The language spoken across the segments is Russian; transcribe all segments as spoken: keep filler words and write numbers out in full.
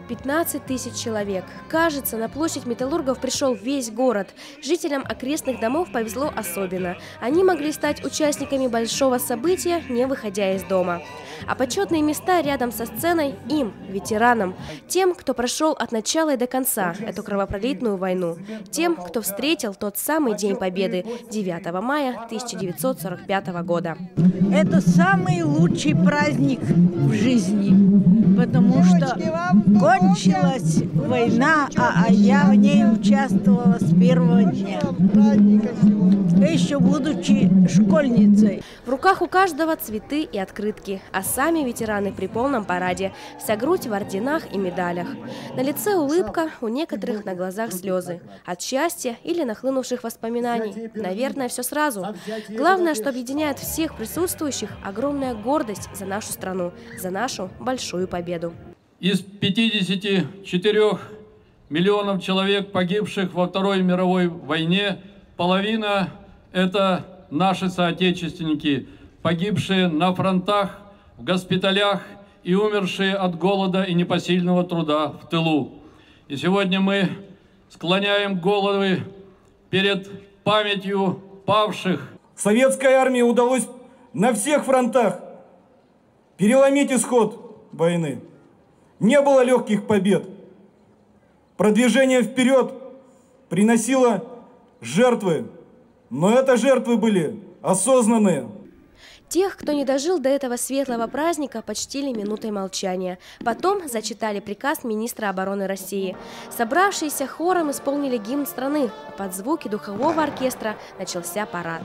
пятнадцать тысяч человек. Кажется, на площадь металлургов пришел весь город. Жителям окрестных домов повезло особенно. Они могли стать участниками большого события, не выходя из дома. А почетные места рядом со сценой им, ветеранам, тем, кто прошел от начала и до конца эту кровопролитную войну, тем, кто встретил тот самый День Победы девятого мая тысяча девятьсот сорок пятого года. Это самый лучший праздник в жизни, потому что кончилась война, а я в ней участвовала с первого дня, еще будучи школьницей. В руках у каждого цветы и открытки, а сами ветераны при полном параде, вся грудь в орденах и медалях. На лице улыбка, у некоторых на глазах слезы. От счастья или нахлынувших воспоминаний. Наверное, все сразу. Главное, что объединяет всех присутствующих, огромная гордость за нашу страну, за нашу большую победу. Из пятидесяти четырёх миллионов человек, погибших во Второй мировой войне, половина – это наши соотечественники, погибшие на фронтах, в госпиталях и умершие от голода и непосильного труда в тылу. И сегодня мы склоняем головы перед памятью павших. Советской армии удалось на всех фронтах переломить исход войны. Не было легких побед. Продвижение вперед приносило жертвы, но это жертвы были осознанные. Тех, кто не дожил до этого светлого праздника, почтили минутой молчания. Потом зачитали приказ министра обороны России. Собравшиеся хором исполнили гимн страны. Под звуки духового оркестра начался парад.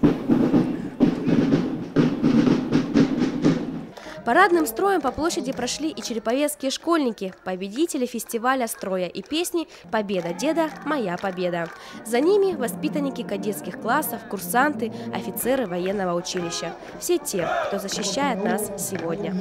Парадным строем по площади прошли и череповецкие школьники, победители фестиваля строя и песни «Победа деда, моя победа». За ними воспитанники кадетских классов, курсанты, офицеры военного училища. Все те, кто защищает нас сегодня.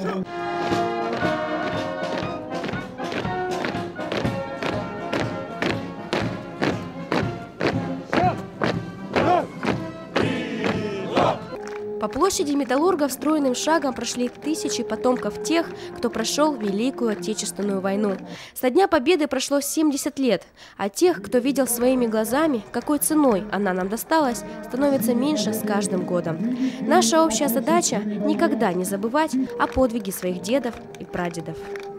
По площади металлургов стройным шагом прошли тысячи потомков тех, кто прошел Великую Отечественную войну. Со Дня Победы прошло семьдесят лет, а тех, кто видел своими глазами, какой ценой она нам досталась, становится меньше с каждым годом. Наша общая задача – никогда не забывать о подвиге своих дедов и прадедов.